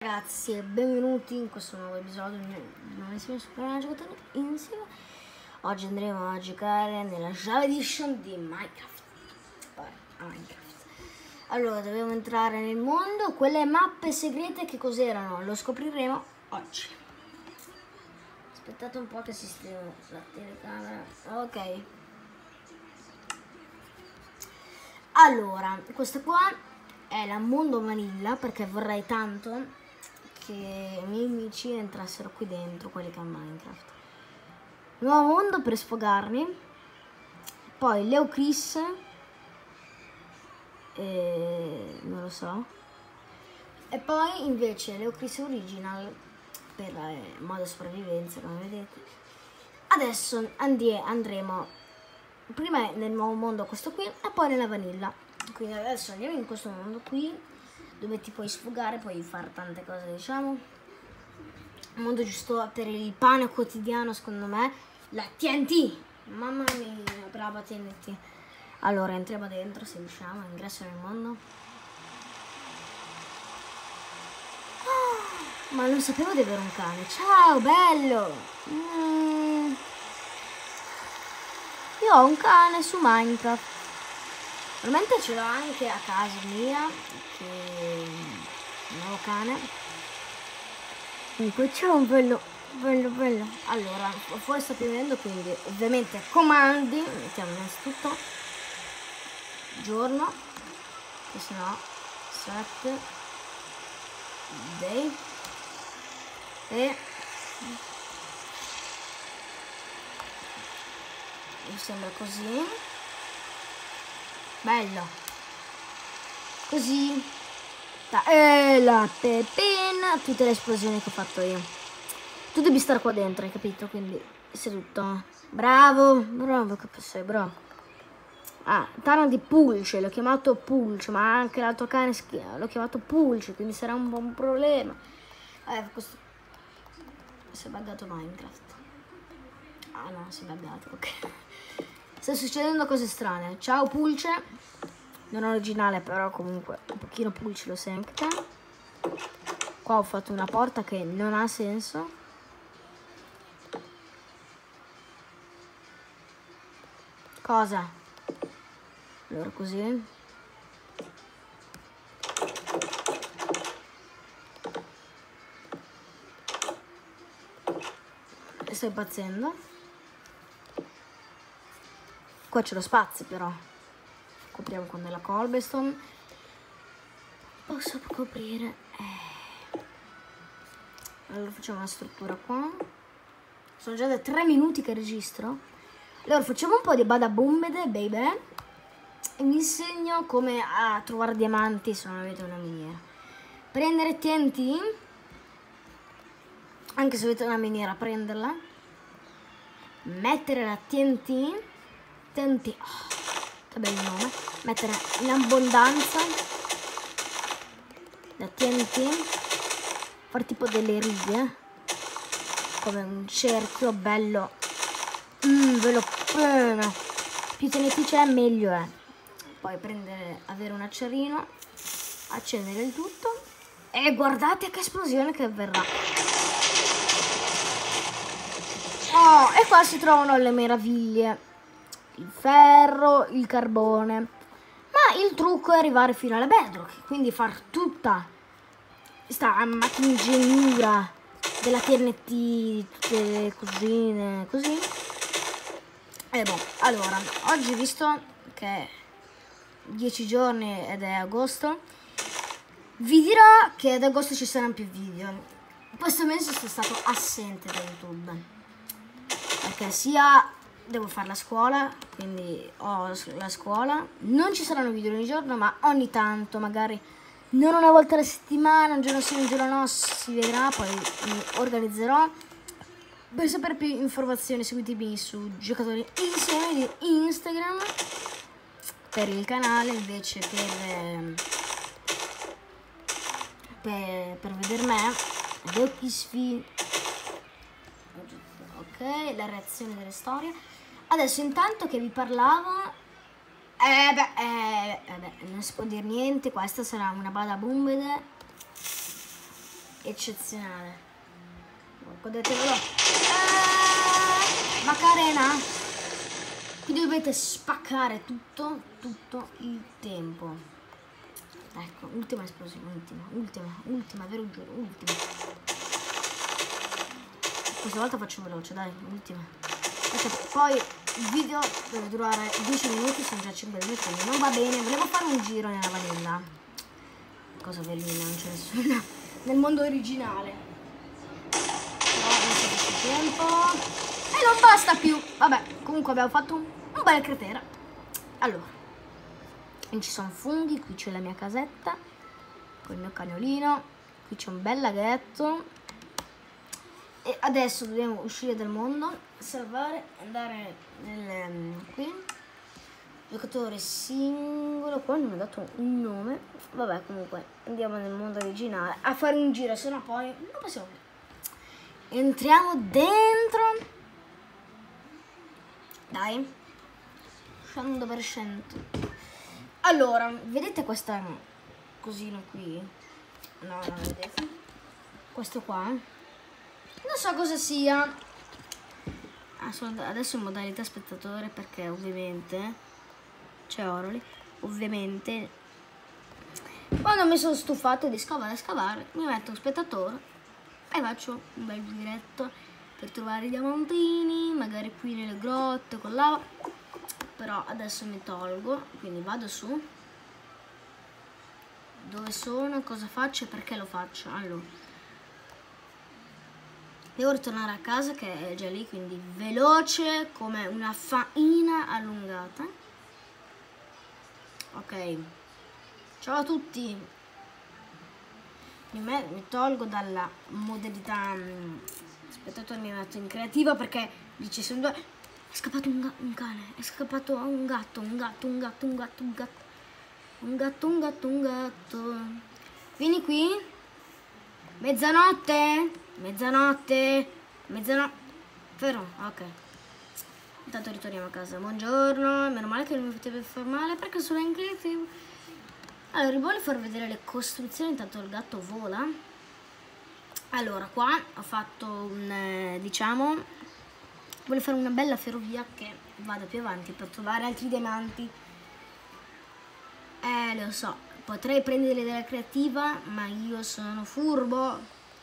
Ragazzi e benvenuti in questo nuovo episodio di nuovissimo sul canale Giocatori Insieme. Oggi andremo a giocare nella Java Edition di Minecraft. Allora, dobbiamo entrare nel mondo. Quelle mappe segrete che cos'erano? Lo scopriremo oggi. Aspettate un po' che sistemo la telecamera. Ok. Allora, questa qua è la mondo vanilla, perché vorrei tanto che i miei amici entrassero qui dentro, quelli che hanno Minecraft. Nuovo mondo per sfogarmi. Poi Leo Chris, non lo so. E poi invece Leo Chris Original per modo sopravvivenza, come vedete. Adesso andremo prima nel nuovo mondo, questo qui, e poi nella vanilla. Quindi adesso andiamo in questo mondo qui, dove ti puoi sfogare, puoi fare tante cose, diciamo. Un mondo giusto per il pane quotidiano, secondo me. La TNT, mamma mia, brava TNT. Allora entriamo dentro se riusciamo, ingresso nel mondo. Oh, ma non sapevo di avere un cane. Ciao, bello. Io ho un cane su Minecraft. Probabilmente ce l'ho anche a casa mia, che un nuovo cane. Comunque c'è un bello. Allora, fuori sta piovendo, quindi ovviamente comandi. Mettiamo innanzitutto giorno, che se no 7 day e mi sembra così. Bello. Così. E la pepina. Tutte le esplosioni che ho fatto io. Tu devi stare qua dentro, hai capito? Quindi seduto. Bravo che sei, bravo. Ah, Tana di Pulce, l'ho chiamato Pulce, ma anche l'altro cane l'ho chiamato Pulce, quindi sarà un buon problema. Questo si è buggato Minecraft. Ah no, si è buggato, ok. Sta succedendo cose strane. Ciao Pulce. Non originale, però comunque un pochino Pulce lo sei anche te. Qua ho fatto una porta che non ha senso. Cosa? Allora così. Sto impazzendo. Qua c'è lo spazio però. Copriamo con della cobblestone. Posso coprire. Allora facciamo una struttura qua. Sono già da 3 minuti che registro. Allora facciamo un po' di badabumbede, baby. E vi insegno come a trovare diamanti se non avete una miniera. Prendere TNT. Anche se avete una miniera, prenderla. Mettere la TNT. TNT. Oh, che bel nome. Mettere in abbondanza la TNT. Fare tipo delle righe. Come un cerchio bello. Ve lo prego. Più TNT c'è meglio è. Poi avere un acciarino. Accendere il tutto. E guardate che esplosione che avverrà. Oh, e qua si trovano le meraviglie. Il ferro, il carbone. Ma il trucco è arrivare fino alla bedrock, quindi far tutta questa macchingegnatura della TNT, tutte le cosine, così. E boh, allora, oggi visto che è 10 giorni ed è agosto, vi dirò che ad agosto ci saranno più video. Questo mese sono stato assente da YouTube, perché sia devo fare la scuola, quindi ho la scuola, non ci saranno video ogni giorno, ma ogni tanto, magari non una volta alla settimana, un giorno sì, un giorno no, si vedrà, poi mi organizzerò. Per sapere più informazioni seguitemi su Giocatori Insieme di Instagram, per il canale invece per vedere me, ok, la reazione delle storie. Adesso intanto che vi parlavo, non si può dire niente, questa sarà una badabumbede. eccezionale. Godetevelo. Macarena. Qui dovete spaccare tutto il tempo. Ecco, ultima esplosione, ultima, ve lo giuro, ultima. Questa volta faccio veloce, dai, ultima. Perché poi il video deve durare 10 minuti, sono già 5 minuti, quindi non va bene. Volevo fare un giro nella vanilla. Cosa vanilla? Non c'è nessuna nel mondo originale. Però adesso questo tempo. E non basta più. Vabbè, comunque abbiamo fatto un bel cratere. Allora, qui ci sono funghi, qui c'è la mia casetta con il mio cagnolino, qui c'è un bel laghetto. E adesso dobbiamo uscire dal mondo, salvare, andare qui. Giocatore singolo, qua non mi ha dato un nome. Vabbè, comunque andiamo nel mondo originale a fare un giro, se no poi non possiamo più. Entriamo dentro. Dai. 100%. Allora, vedete questa cosina qui? No, non vedete. Questo qua. Non so cosa sia. Adesso in modalità spettatore perché ovviamente c'è Oroli. Ovviamente quando mi sono stufato di scavare, mi metto in spettatore e faccio un bel giretto per trovare i diamantini, magari qui nelle grotte con lava. Però adesso mi tolgo, quindi vado su. Dove sono, cosa faccio e perché lo faccio? Allora, devo ritornare a casa che è già lì, quindi veloce come una faina allungata. Ok, ciao a tutti. Mi tolgo dalla modalità spettatore, mi metto in creativa perché dice sono due. È scappato un cane, è scappato un gatto. Vieni qui. Mezzanotte. Fermo, ok. Intanto ritorniamo a casa. Buongiorno, meno male che non mi potete far male perché sono in creativo. Allora, voglio far vedere le costruzioni, intanto il gatto vola. Allora, qua ho fatto un, diciamo, voglio fare una bella ferrovia che vada più avanti per trovare altri diamanti. Lo so, potrei prendere della creativa, ma io sono furbo.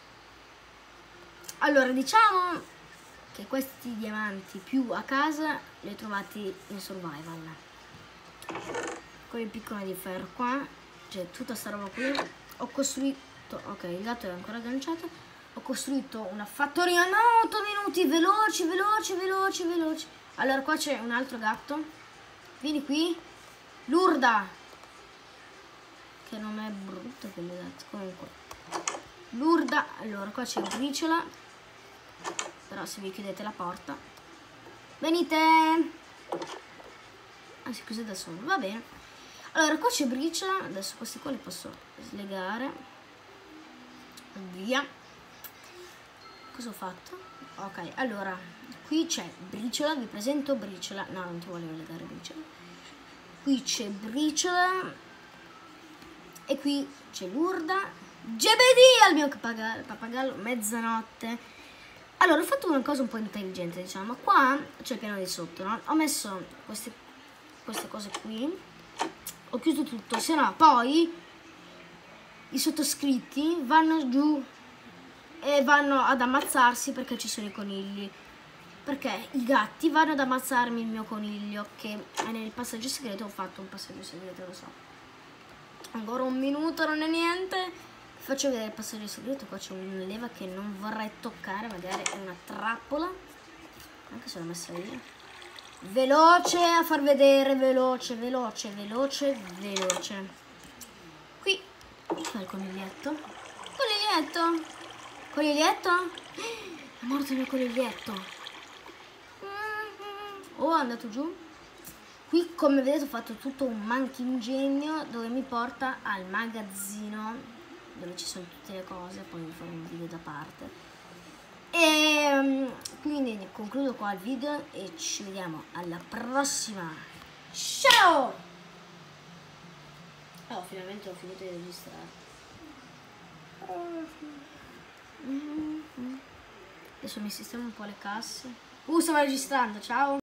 Allora, diciamo che questi diamanti più a casa li ho trovati in survival. Con il piccone di ferro qua, c'è tutta sta roba qui. Ho costruito, ok, il gatto è ancora agganciato. Ho costruito una fattoria, no, 8 minuti, veloci. Allora, qua c'è un altro gatto. Vieni qui. Lurda. Che nome è brutto che mi ha dato. Comunque. Lurda. Allora, qua c'è Briciola. Però se vi chiudete la porta. Venite. Ah, si chiude da solo, va bene. Allora, qua c'è Briciola. Adesso questi qua li posso slegare. Via. Cosa ho fatto? Ok, allora, qui c'è Briciola, vi presento Briciola. No, non ti volevo legare Briciola. Qui c'è Briciola. E qui c'è Lurda. Gebedì al mio pappagallo, mezzanotte. Allora, ho fatto una cosa un po' intelligente, diciamo. Qua c'è il piano di sotto, no? Ho messo queste cose qui. Ho chiuso tutto, se no poi i sottoscritti vanno giù e vanno ad ammazzarsi perché ci sono i conigli. Perché i gatti vanno ad ammazzarmi il mio coniglio che nel passaggio segreto ho fatto un passaggio segreto, lo so. Ancora un minuto, non è niente. Vi faccio vedere il passaggio segreto. Qua c'è una leva che non vorrei toccare, magari è una trappola. Anche se l'ho messa via. Veloce a far vedere, veloce. Qui c'è il coniglietto. Coniglietto? È morto il mio coniglietto. Oh, è andato giù. Qui, come vedete, ho fatto tutto un manchingegno dove mi porta al magazzino dove ci sono tutte le cose. Poi vi farò un video da parte. E quindi concludo qua il video e ci vediamo alla prossima. Ciao! Oh, finalmente ho finito di registrare. Adesso mi sistemo un po' le casse. Stavo registrando, ciao.